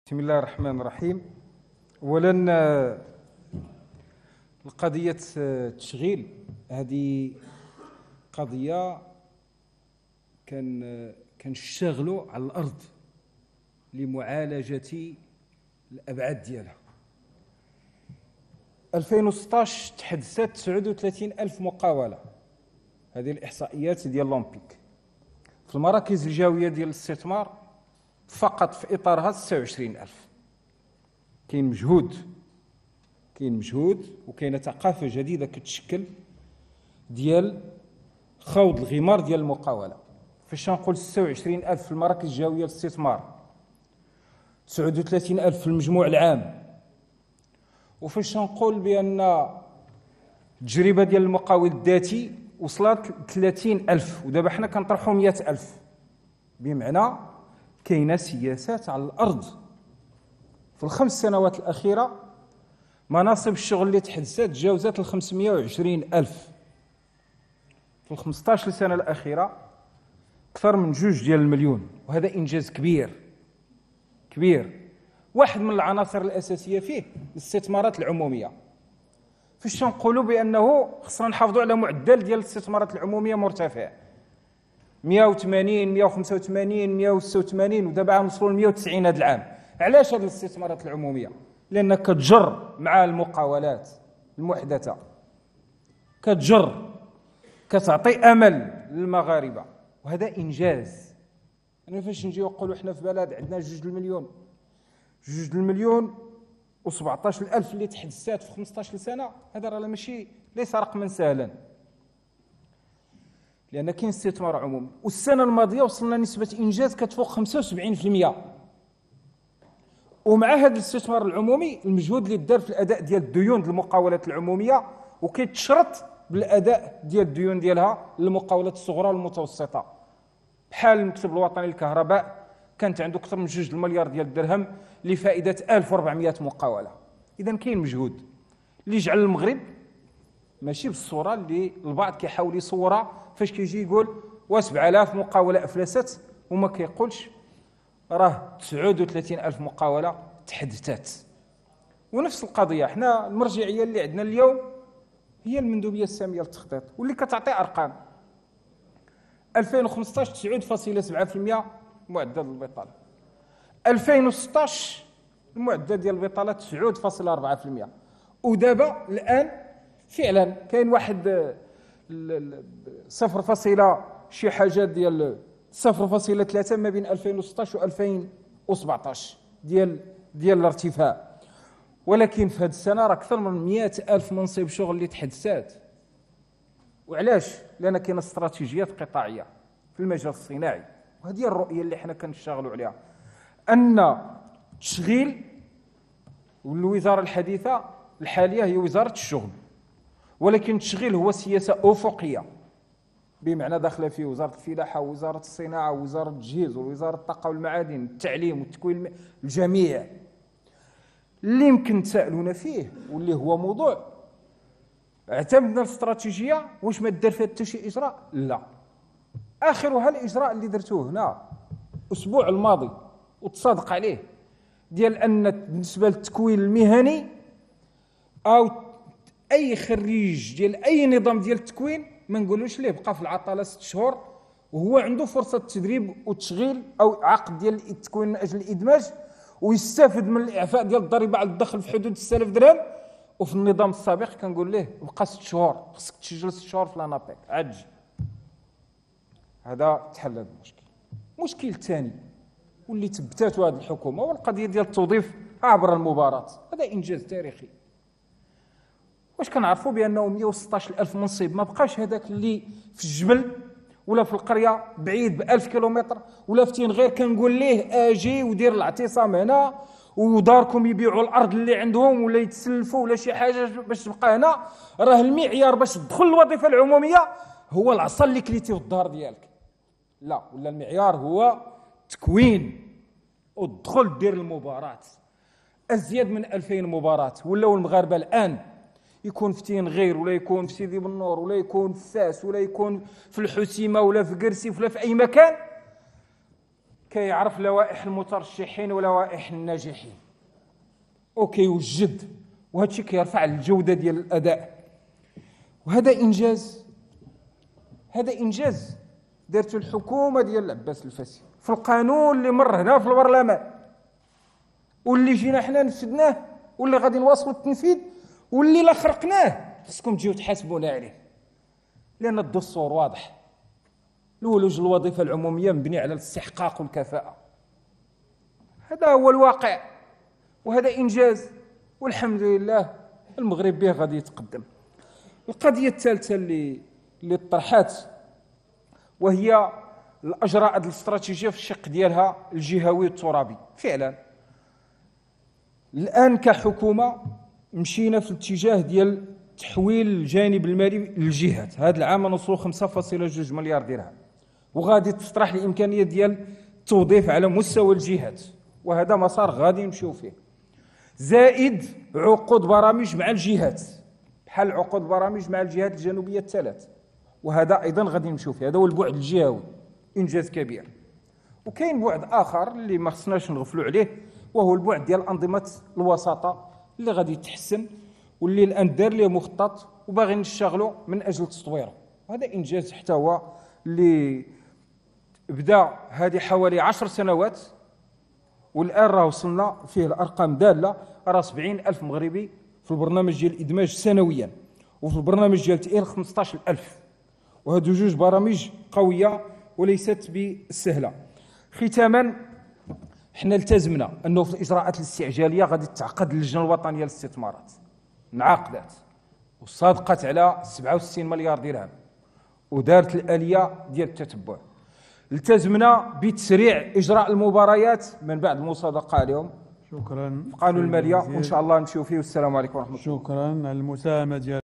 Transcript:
بسم الله الرحمن الرحيم. اولا القضيه التشغيل هذه قضيه كنشتغلوا على الارض لمعالجه الابعاد ديالها. 2016 تحدثت 39 ألف مقاوله، هذه الاحصائيات ديال لومبيك. في المراكز الجويه ديال الاستثمار فقط في اطارها 26 ألف. كاين مجهود وكاينه ثقافه جديده كتشكل ديال خوض الغمار ديال المقاوله. فاش نقول 26 ألف في المراكز الجويه للاستثمار، 39 ألف في المجموع العام، وفاش نقول بان التجربه ديال المقاول الذاتي وصلت 30 ألف، ودابا حنا كنطرحوا 100 ألف، بمعنى كاينه سياسات على الارض. في الخمس سنوات الاخيره مناصب الشغل اللي تحدثت تجاوزت ال 520 ألف. في ال 15 سنه الاخيره اكثر من 2 مليون، وهذا انجاز كبير. واحد من العناصر الاساسيه فيه الاستثمارات العموميه. فاش نقولوا بانه خصنا نحافظوا على معدل ديال الاستثمارات العموميه مرتفع، 180 185 186، ودابا غنوصلوا ل 190 هذا العام. علاش هذه الاستثمارات العموميه؟ لان كتجر مع المقاولات المحدثه، كتعطي امل للمغاربه، وهذا انجاز. انا فاش نجيو نقولوا حنا في بلد عندنا 2 المليون و17 الف اللي تحدثات في 15 سنه، هذا راه ماشي ليس رقما سهلا، لان كاين استثمار عمومي. والسنه الماضيه وصلنا نسبه انجاز كتفوق 75%. ومع هذا الاستثمار العمومي المجهود اللي دار في الاداء ديال الديون ديال المقاولات العموميه، وكيتشرط بالاداء ديال الديون ديالها للمقاولات الصغرى والمتوسطه، بحال المكتب الوطني للكهرباء كانت عنده اكثر من 2 مليار ديال الدرهم لفائده 1400 مقاوله. اذا كاين مجهود اللي جعل المغرب ماشي بالصوره اللي البعض كيحاول يصورها، فاش كيجي يقول 7000 مقاوله افلست وما كيقولش راه 39 ألف مقاولة تحدثت. ونفس القضية حنا المرجعية اللي عندنا اليوم هي المندوبية السامية للتخطيط، واللي كتعطي أرقام. 2015 9.7% معدل البطالة، 2016 المعدل ديال البطالة 9.4%، ودابا الآن فعلا كاين واحد 0 شي حاجة ديال 0.3 ما بين 2016 و 2017 ديال الارتفاع. ولكن في هذه السنه راه اكثر من 100 ألف منصب شغل اللي تحدثات. وعلاش؟ لان كاينه استراتيجيات قطاعيه في المجال الصناعي، وهذه هي الرؤيه اللي حنا كنشتغلوا عليها، ان التشغيل. والوزاره الحديثه الحاليه هي وزاره الشغل، ولكن التشغيل هو سياسه افقيه، بمعنى داخله فيه وزاره الفلاحه ووزاره الصناعه ووزاره التجهيز ووزاره الطاقه والمعادن والتعليم والتكوين، الجميع. اللي يمكن تسالونا فيه واللي هو موضوع اعتمدنا الاستراتيجيه، واش ما دار فيها حتى شي اجراء؟ لا. اخرها الاجراء اللي درتوه هنا الاسبوع الماضي وتصادق عليه، ديال ان بالنسبه للتكوين المهني او اي خريج ديال اي نظام ديال التكوين ما نقولوش ليه بقى في العطله 6 شهور وهو عنده فرصه تدريب وتشغيل او عقد ديال التكوين من اجل الادماج، ويستافد من الاعفاء ديال الضريبه على الدخل في حدود 6000 درهم. وفي النظام السابق كنقول ليه بقى 6 شهور، خصك تسجل 6 شهور في لانابيك عج. هذا تحل هذا المشكل. المشكل الثاني واللي ثبتته هذه الحكومه هو القضيه ديال التوظيف عبر المباراه. هذا انجاز تاريخي. واش كنعرفوا بانه 116 ألف منصب ما بقاش هذاك اللي في الجبل ولا في القريه بعيد ب1000 كيلومتر ولا في غير كنقول ليه اجي ودير الاعتصام هنا وداركم يبيعوا الارض اللي عندهم ولا يتسلفوا ولا شي حاجه باش تبقى هنا. راه المعيار باش تدخل الوظيفه العموميه هو العصا اللي كليتي في الدار ديالك، لا، ولا المعيار هو تكوين ودخل دير المباراه. ازيد من 2000 مباراه ولاو المغاربه الان، يكون في تينغير ولا يكون في سيدي بنور ولا يكون في فاس ولا يكون في الحسيمه ولا في قرسي ولا في اي مكان، كيعرف لوائح المترشحين ولوائح الناجحين وكيوجد، وهذا الشيء كيرفع الجوده ديال الاداء. وهذا انجاز، هذا انجاز دارته الحكومه ديال العباس الفاسي في القانون اللي مر هنا في البرلمان، واللي جينا حنا نفذناه، واللي غادي نواصلوا التنفيذ، واللي لا خرقناه خصكم تجيو تحاسبونا عليه، لان الدستور واضح. الولوج الوظيفه العموميه مبني على الاستحقاق والكفاءه، هذا هو الواقع، وهذا انجاز، والحمد لله المغرب به غادي يتقدم. القضيه الثالثه اللي طرحات، وهي الاجراءات الاستراتيجيه في الشق ديالها الجهوي الترابي. فعلا الان كحكومه مشينا في الاتجاه ديال تحويل الجانب المالي للجهات. هذا العام نوصلوا 5.2 مليار درهم، وغادي تطرح الامكانيه ديال التوظيف على مستوى الجهات، وهذا مسار غادي نمشيو فيه، زائد عقود برامج مع الجهات، بحال عقود برامج مع الجهات الجنوبيه الثلاث، وهذا ايضا غادي نمشيو فيه. هذا هو البعد الجهوي، انجاز كبير. وكاين بعد اخر اللي ما خصناش نغفلوا عليه، وهو البعد ديال انظمه الوساطه اللي غادي يتحسن، واللي الان دار ليه مخطط وباغي نشتغلوا من اجل تطويره. هذا انجاز حتى هو اللي بدا هذه حوالي 10 سنوات، والان راه وصلنا فيه الارقام داله، راه 70,000 مغربي في البرنامج ديال الادماج سنويا، وفي البرنامج ديال التاهيل 15,000. وهذو جوج برامج قويه وليست بالسهله. ختاما، حنا التزمنا انه في الاجراءات الاستعجاليه غادي تعقد اللجنه الوطنيه للاستثمارات، انعقدت وصادقت على 67 مليار درهم، ودارت الاليه ديال التتبع. التزمنا بتسريع اجراء المباريات من بعد المصادقه عليهم. شكرا. في قانون الماليه، وان شاء الله نمشيو فيه. والسلام عليكم ورحمه الله. شكرا على المساهمه ديالك.